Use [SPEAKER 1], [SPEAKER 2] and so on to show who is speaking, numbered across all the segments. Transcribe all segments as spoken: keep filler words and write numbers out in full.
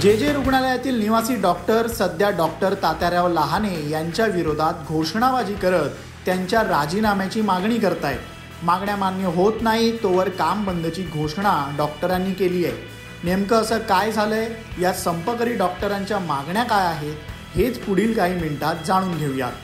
[SPEAKER 1] जे जे रुग्णालयातील निवासी डॉक्टर सध्या डॉक्टर तात्याराव लहाने यांच्या विरोधात घोषणाबाजी करत त्यांच्या राजीनाम्याची मागणी करतायत. मागण्या मान्य होत नाही तोवर काम बंदची घोषणा डॉक्टरांनी केली आहे. नेमकं असं काय झालंय, या संपकरी डॉक्टरांच्या मागण्या काय आहेत, हेच पुढील काही मिनिटात जाणून घेऊयात.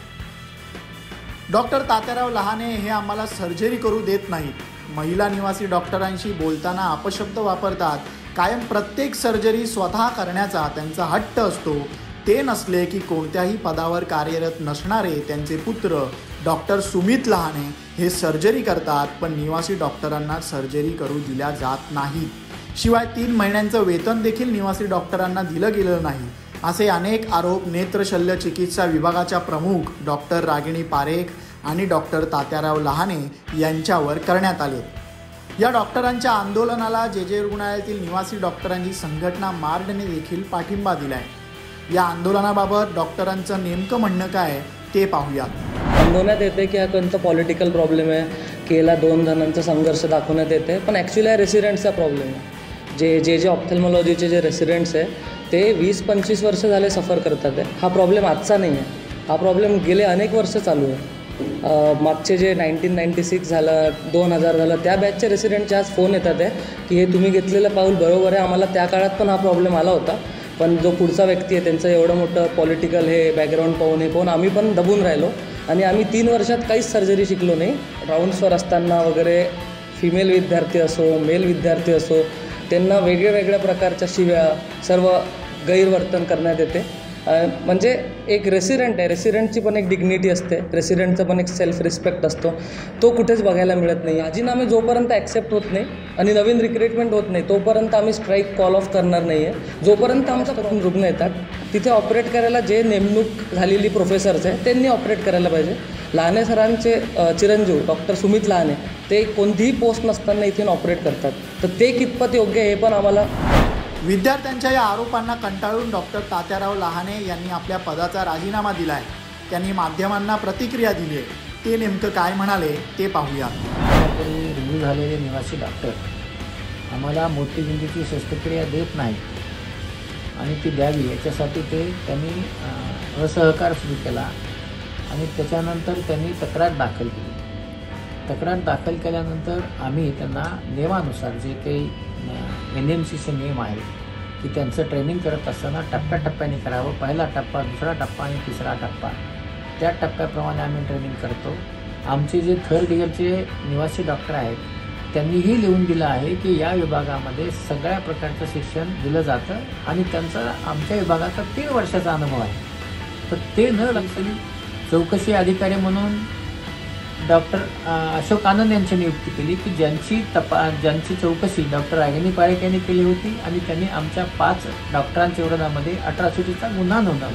[SPEAKER 1] डॉक्टर तात्याराव लहाने हे आम्हाला सर्जरी करू देत नाहीत. महिला निवासी डॉक्टरांशी बोलताना अपशब्द वापरतात. कायम प्रत्येक सर्जरी स्वतः करण्याचा त्यांचा हट्ट असतो. ते नसले की कोणत्याही पदावर कार्यरत नसणारे त्यांचे पुत्र डॉक्टर सुमित लहाने हे सर्जरी करतात, पण निवासी डॉक्टरांना सर्जरी करू दिल्या जात नाही. शिवाय तीन महिन्यांचं वेतन देखील निवासी डॉक्टरांना दिलं गेलं नाही, असे अनेक आरोप नेत्रशल्य चिकित्सा विभागाच्या प्रमुख डॉक्टर रागिणी पारेख आणि डॉक्टर तात्याराव लहाने यांच्यावर करण्यात आले. या डॉक्टरांच्या आंदोलनाला जे जे रुग्णालयातील निवासी डॉक्टरांची संघटना मार्डने देखील पाठिंबा दिलाय. या आंदोलनाबाबत डॉक्टरांचं नेमकं म्हणणं काय ते पाहूयात.
[SPEAKER 2] दाखवण्यात येते की हा कोणता पॉलिटिकल प्रॉब्लेम आहे, केला दोन जणांचा संघर्ष दाखवण्यात येते, पण ॲक्च्युली हा रेसिडेंट्सचा प्रॉब्लेम आहे. जे जे जे ऑप्थेल्मॉलॉजीचे जे रेसिडेंट्स आहे ते वीस पंचवीस वर्ष झाले सफर करतात आहे. हा प्रॉब्लेम आजचा नाही आहे, हा प्रॉब्लेम गेले अनेक वर्ष चालू आहे. मागचे जे नाईन्टीन नाईन्टी सिक्स झालं, दोन हजार झालं, त्या बॅचचे रेसिडेंटचे आज फोन येतात आहे की हे तुम्ही घेतलेलं पाऊल बरोबर आहे, आम्हाला त्या काळात पण हा प्रॉब्लेम आला होता, पण जो पुढचा व्यक्ती आहे त्यांचं एवढं मोठं पॉलिटिकल हे बॅकग्राऊंड पाहून हे पाहून आम्ही पण दबून राहिलो आणि आम्ही तीन वर्षात काहीच सर्जरी शिकलो नाही. राऊंड्सवर असताना वगैरे फिमेल विद्यार्थी असो मेल विद्यार्थी असो त्यांना वेगळ्या वेगळ्या प्रकारच्या शिव्या सर्व गैरवर्तन करण्यात येते. म्हणजे एक रेसिडेंट आहे, रेसिडेंटची पण एक डिग्निटी असते, रेसिडेंटचं पण एक सेल्फ रिस्पेक्ट असतो, तो कुठेच बघायला मिळत नाही. राजीनामे जोपर्यंत ॲक्सेप्ट होत नाही आणि नवीन रिक्रुटमेंट होत नाही तोपर्यंत आम्ही स्ट्राईक कॉल ऑफ करणार नाही आहे. जोपर्यंत आमच्याकडून रुग्ण येतात तिथे ऑपरेट करायला जे नेमणूक झालेली प्रोफेसर्स आहे त्यांनी ऑपरेट करायला पाहिजे. लहाने सरांचे चिरंजीव डॉक्टर सुमित लहाने ते कोणतीही पोस्ट नसताना इथून ऑपरेट करतात, तर ते कितपत योग्य आहे हे पण आम्हाला.
[SPEAKER 1] विद्यार्थ्यांच्या या आरोपांना कंटाळून डॉक्टर तात्याराव लहाने यांनी आपल्या पदाचा राजीनामा दिला आहे. त्यांनी माध्यमांना प्रतिक्रिया दिली आहे. ते नेमकं काय म्हणाले ते पाहूया.
[SPEAKER 3] रिव्ह्यू झालेले निवासी डॉक्टर आम्हाला मोतीबिंदूची शस्त्रक्रिया देत नाही आणि ती द्यावी याच्यासाठी ते त्यांनी असहकार सुरू केला आणि त्याच्यानंतर त्यांनी तक्रार दाखल केली. तक्रार दाखल केल्यानंतर आम्ही त्यांना नियमानुसार जे काही एन एम सीचे नियम आहे की त्यांचं ट्रेनिंग करत असताना टप्प्याटप्प्याने करावं, पहिला टप्पा, दुसरा टप्पा आणि तिसरा टप्पा, त्या टप्प्याप्रमाणे आम्ही ट्रेनिंग करतो. आमचे जे थर्ड इयरचे निवासी डॉक्टर आहेत त्यांनीही लिहून दिलं आहे की या विभागामध्ये सगळ्या प्रकारचं शिक्षण दिलं जातं आणि त्यांचा आमच्या विभागाचा तीन वर्षाचा अनुभव आहे. तर ते न लक्षात चौकशी अधिकारी म्हणून डॉक्टर अशोक आनंद यांची नियुक्ती केली की ज्यांची तपा ज्यांची चौकशी डॉक्टर रागिणी पारेख यांनी केली होती आणि त्यांनी आमच्या पाच डॉक्टरांच्या विरोधामध्ये अट्रॉसिटीचा गुन्हा नोंदवला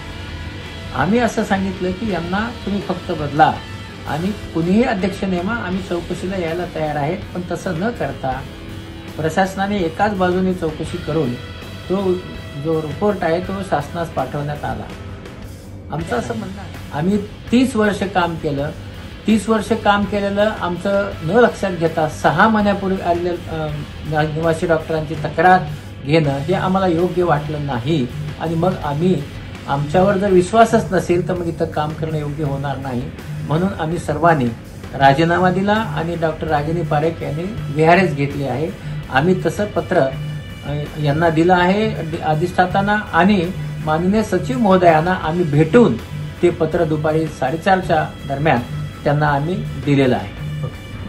[SPEAKER 3] होता. आम्ही असं सांगितलं की यांना तुम्ही फक्त बदला आणि कुणीही अध्यक्ष नेमा, आम्ही चौकशीला यायला तयार आहेत, पण तसं न करता प्रशासनाने एकाच बाजूने चौकशी करून तो जो रिपोर्ट आहे तो शासनास पाठवण्यात आला. आमचं असं म्हणणं आहे, आम्ही तीस वर्ष काम केलं, तीस वर्ष काम केलेलं आमचं न लक्षात घेता सहा महिन्यापूर्वी आलेल्या निवासी डॉक्टरांची तक्रार घेणं हे आम्हाला योग्य वाटलं नाही आणि मग आम्ही आमच्यावर जर विश्वासच नसेल तर मग इथं काम करणं योग्य होणार नाही. म्हणून आम्ही सर्वांनी राजीनामा दिला आणि डॉक्टर रागिणी पारेख यांनी विहारेच घेतली आहे. आम्ही तसं पत्र यांना दिलं आहे अधिष्ठातांना आणि माननीय सचिव महोदयांना आम्ही भेटून ते पत्र दुपारी साडेचारच्या दरम्यान त्यांना आम्ही दिलेला आहे.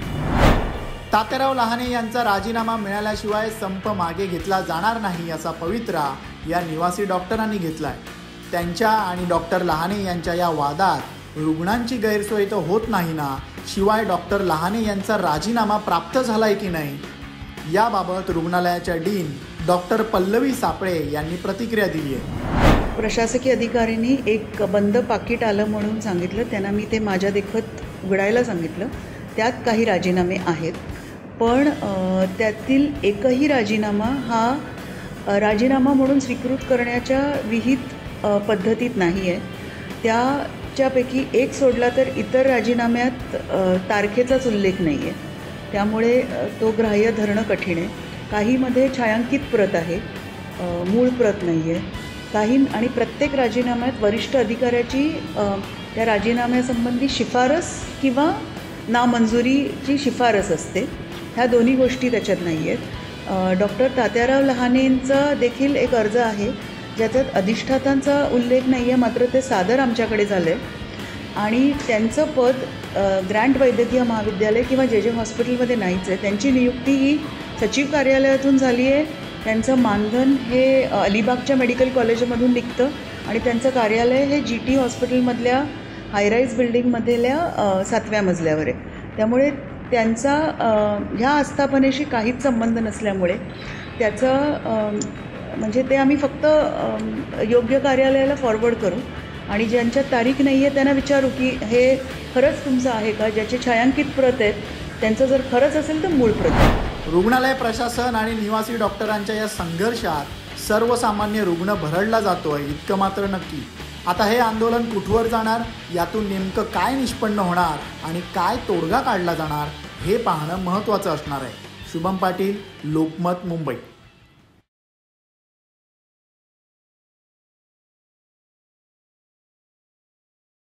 [SPEAKER 1] तात्याराव लहाने यांचा राजीनामा मिळाल्याशिवाय संप मागे घेतला जाणार नाही असा पवित्रा या निवासी डॉक्टरांनी घेतलाय. त्यांच्या आणि डॉक्टर लहाने यांच्या या वादात रुग्णांची गैरसोय तर होत नाही ना, शिवाय डॉक्टर लहाने यांचा राजीनामा प्राप्त झालाय की नाही याबाबत रुग्णालयाच्या डीन डॉक्टर पल्लवी सापळे यांनी प्रतिक्रिया दिली आहे.
[SPEAKER 4] प्रशासकीय अधिकाऱ्यांनी एक बंद पाकिट आलं म्हणून सांगितलं, त्यांना मी ते माझ्या देखत उघडायला सांगितलं. त्यात काही राजीनामे आहेत, पण त्यातील एकही राजीनामा हा राजीनामा म्हणून स्वीकृत करण्याच्या विहित पद्धतीत नाही आहे. त्याच्यापैकी एक सोडला तर इतर राजीनाम्यात तारखेचाच उल्लेख नाही आहे, त्यामुळे तो ग्राह्य धरणं कठीण आहे. काहीमध्ये छायांकित प्रत आहे मूळ प्रत नाही आहे काही, आणि प्रत्येक राजीनाम्यात वरिष्ठ अधिकाऱ्याची त्या राजीनाम्यासंबंधी शिफारस किंवा नामंजुरीची शिफारस असते. ह्या दोन्ही गोष्टी त्याच्यात नाही आहेत. डॉक्टर तात्याराव लहानेंचा देखील एक अर्ज आहे ज्याच्यात अधिष्ठातांचा उल्लेख नाही आहे, मात्र ते सादर आमच्याकडे झालं आहे आणि त्यांचं पद ग्रँट वैद्यकीय महाविद्यालय किंवा जे जे हॉस्पिटलमध्ये नाहीच आहे. त्यांची नियुक्ती ही सचिव कार्यालयातून झाली आहे. त्यांचं मानधन हे अलिबागच्या मेडिकल कॉलेजमधून निघतं आणि त्यांचं कार्यालय हे जी टी हॉस्पिटलमधल्या हायराईज बिल्डिंगमधल्या सातव्या मजल्यावर आहे. त्यामुळे त्यांचा ह्या आस्थापनेशी काहीच संबंध नसल्यामुळे त्याचं म्हणजे ते आम्ही फक्त योग्य कार्यालयाला फॉरवर्ड करू आणि ज्यांच्या तारीख नाही आहे त्यांना विचारू की हे खरंच तुमचं आहे का. ज्याचे छायांकित प्रत आहेत त्यांचं जर खरंच असेल तर मूळ प्रत.
[SPEAKER 1] रुग्णालय प्रशासन आणि निवासी डॉक्टरांच्या या संघर्षात सर्वसामान्य रुग्ण भरडला जातोय इतकं मात्र नक्की. आता हे आंदोलन कुठवर जाणार, यातून नेमकं काय निष्पन्न होणार आणि काय तोडगा काढला जाणार हे पाहणं महत्त्वाचं असणार आहे. शुभम पाटील, लोकमत, मुंबई.